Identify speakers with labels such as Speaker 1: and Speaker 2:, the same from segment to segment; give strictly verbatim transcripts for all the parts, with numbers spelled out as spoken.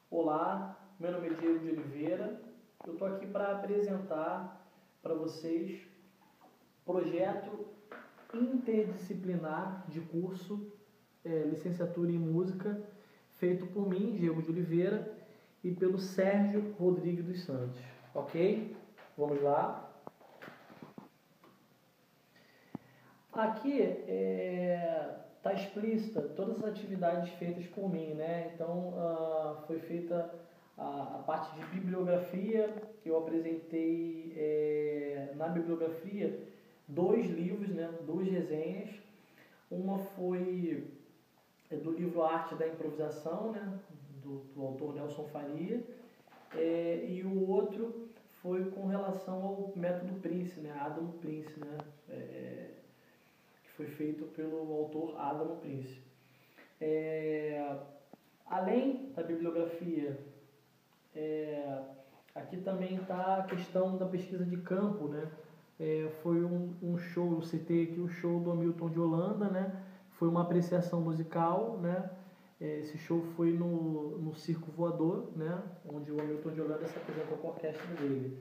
Speaker 1: Olá, meu nome é Diego de Oliveira. Eu estou aqui para apresentar para vocês projeto interdisciplinar de curso é, licenciatura em música feito por mim, Diego de Oliveira, e pelo Sérgio Rodrigues dos Santos. Ok? Vamos lá. Aqui está é, explícita todas as atividades feitas por mim, né? Então uh, foi feita a, a parte de bibliografia. Eu apresentei é, na bibliografia dois livros, né? Duas resenhas. Uma foi do livro Arte da Improvisação, né? do, do autor Nelson Faria, é, e o outro foi com relação ao método Prince, né? Adam Prince, né? É, foi feito pelo autor Adam Prince. É, além da bibliografia, é, aqui também está a questão da pesquisa de campo, né? É, foi um, um show, eu citei aqui o show do Hamilton de Holanda, né? Foi uma apreciação musical, né? É, esse show foi no, no Circo Voador, né? Onde o Hamilton de Holanda se apresentou com a orquestra dele.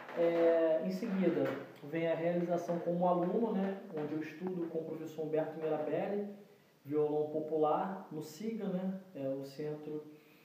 Speaker 1: É, em seguida, vem a realização como aluno, né, onde eu estudo com o professor Humberto Mirabelli, violão popular, no SIGA, né, é, o, centro,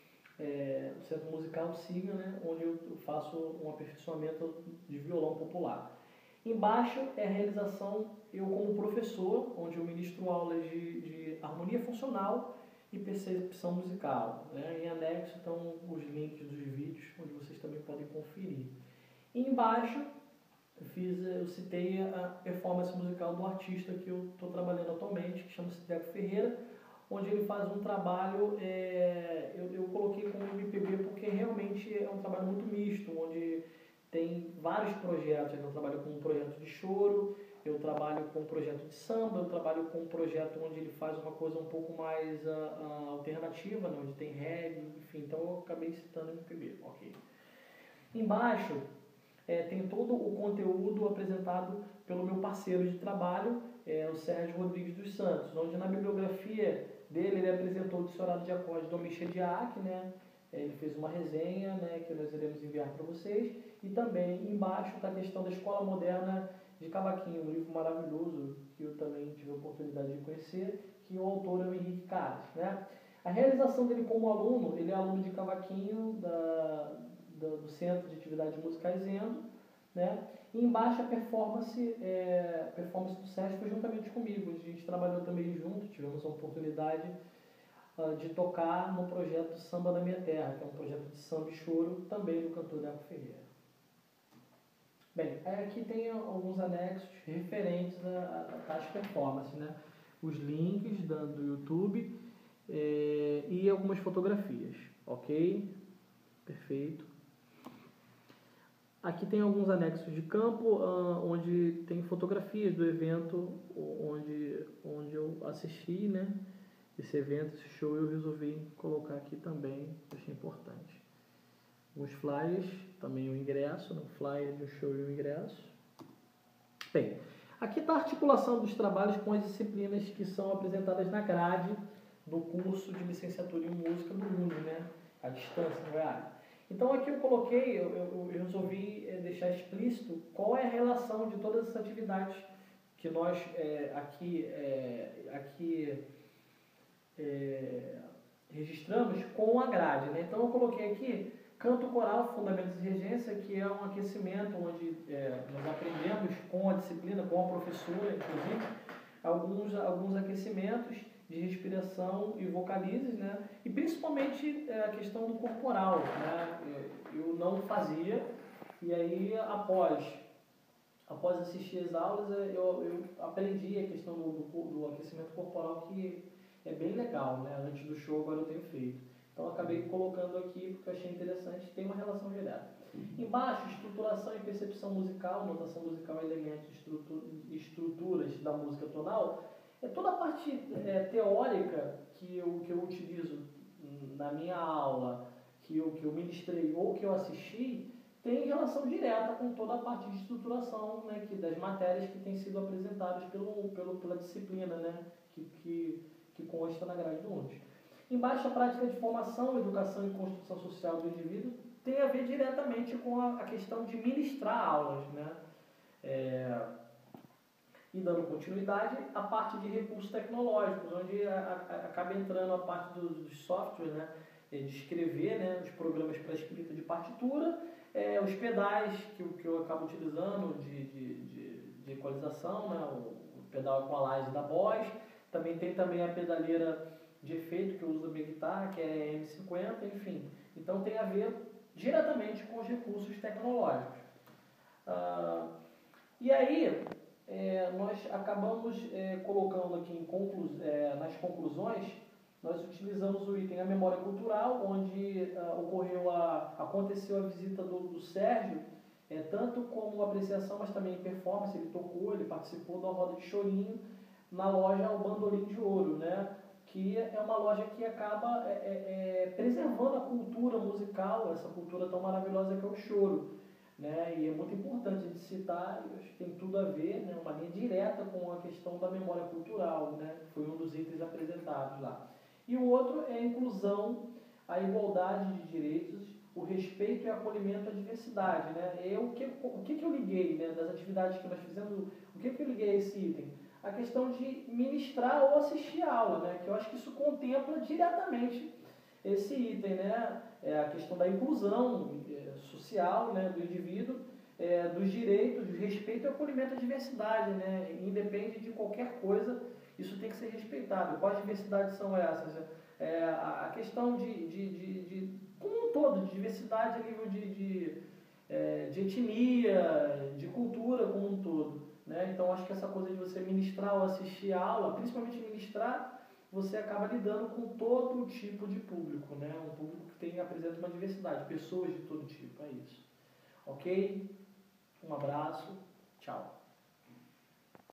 Speaker 1: é, o Centro Musical SIGA, né, onde eu faço um aperfeiçoamento de violão popular. Embaixo é a realização, eu como professor, onde eu ministro aulas de, de harmonia funcional e percepção musical. Né. Em anexo estão os links dos vídeos, onde vocês também podem conferir. E embaixo, eu, fiz, eu citei a performance musical do artista que eu estou trabalhando atualmente, que chama-se Deco Ferreira, onde ele faz um trabalho, é, eu, eu coloquei como M P B porque realmente é um trabalho muito misto, onde tem vários projetos. Eu trabalho com um projeto de choro, eu trabalho com um projeto de samba, eu trabalho com um projeto onde ele faz uma coisa um pouco mais uh, uh, alternativa, né, onde tem reggae, enfim, então eu acabei citando M P B, ok. Embaixo, É, tem todo o conteúdo apresentado pelo meu parceiro de trabalho, é, o Sérgio Rodrigues dos Santos, onde na bibliografia dele ele apresentou o dicionário de acordes do Michel Diac, né? Ele fez uma resenha, né, que nós iremos enviar para vocês, e também embaixo está a questão da Escola Moderna de Cavaquinho, um livro maravilhoso que eu também tive a oportunidade de conhecer, que o autor é o Henrique Carlos, né? A realização dele como aluno, ele é aluno de cavaquinho da do Centro de Atividades Musicais Endo, né? E embaixo a performance, é, performance do Sérgio foi juntamente comigo. A gente trabalhou também junto, tivemos a oportunidade uh, de tocar no projeto Samba da Minha Terra, que é um projeto de samba e choro, também do cantor Deco Ferreira. Bem, aqui tem alguns anexos referentes às performances, né? Os links da, do YouTube é, e algumas fotografias, ok? Perfeito. Aqui tem alguns anexos de campo, uh, onde tem fotografias do evento, onde, onde eu assisti, né? Esse evento, esse show, eu resolvi colocar aqui também, achei importante. Os flyers, também o ingresso, né? O flyer de um show e o ingresso. Bem, aqui está a articulação dos trabalhos com as disciplinas que são apresentadas na grade do curso de licenciatura em música do mundo, né? À distância, no real. Então aqui eu coloquei, eu, eu, eu resolvi é, deixar explícito qual é a relação de todas essas atividades que nós é, aqui, é, aqui é, registramos com a grade, né? Então eu coloquei aqui canto coral, fundamentos de regência, que é um aquecimento onde é, nós aprendemos com a disciplina, com a professora, inclusive, alguns, alguns aquecimentos de respiração e vocalizes, né? E principalmente é, a questão do corporal, né? Eu não fazia, e aí após, após assistir as aulas eu, eu aprendi a questão do, do, do aquecimento corporal, que é bem legal, né? Antes do show agora eu tenho feito. Então eu acabei colocando aqui porque eu achei interessante, tem uma relação direta. Embaixo, estruturação e percepção musical, notação musical, elementos e estruturas da música tonal. É toda a parte é, teórica que eu, que eu utilizo na minha aula, que eu, que eu ministrei ou que eu assisti, tem relação direta com toda a parte de estruturação, né, que, das matérias que têm sido apresentadas pelo, pelo, pela disciplina, né, que, que, que consta na grade do U N S. Embaixo, a prática de formação, educação e construção social do indivíduo tem a ver diretamente com a, a questão de ministrar aulas, né? É, e dando continuidade, a parte de recursos tecnológicos, onde a, a, acaba entrando a parte dos, dos softwares, né? De escrever, né? Os programas para escrita de partitura, é, os pedais que, que eu acabo utilizando de, de, de, de equalização, né? O, o pedal equalize da Boss, também tem também a pedaleira de efeito que eu uso da minha guitarra, que é a M cinquenta, enfim. Então tem a ver diretamente com os recursos tecnológicos. Ah, e aí, é, nós acabamos é, colocando aqui em conclu é, nas conclusões, nós utilizamos o item a memória cultural, onde ah, ocorreu a, aconteceu a visita do, do Sérgio, é, tanto como apreciação, mas também performance, ele tocou, ele participou da roda de chorinho na loja O Bandolim de Ouro, né? Que é uma loja que acaba é, é, preservando a cultura musical, essa cultura tão maravilhosa que é o choro, né? E é muito importante de citar, acho que tem tudo a ver, né? Uma linha direta com a questão da memória cultural, né? Foi um dos itens apresentados lá. E o outro é a inclusão, a igualdade de direitos, o respeito e acolhimento à diversidade, né? Eu, o, que, o que, que eu liguei, né, das atividades que nós fizemos, o que, que eu liguei a esse item? A questão de ministrar ou assistir a aula, né? Que eu acho que isso contempla diretamente esse item, né? É a questão da inclusão é, social, né, do indivíduo, é, dos direitos, do respeito e acolhimento à diversidade, né? Independe de qualquer coisa, isso tem que ser respeitado. Quais diversidades são essas? É, a questão de, de, de, de, como um todo, de diversidade a nível de, de, é, de etnia, de cultura como um todo. Né? Então, acho que essa coisa de você ministrar ou assistir a aula, principalmente ministrar, você acaba lidando com todo tipo de público, né? Um público que tem, apresenta uma diversidade, pessoas de todo tipo, é isso. Ok? Um abraço, tchau.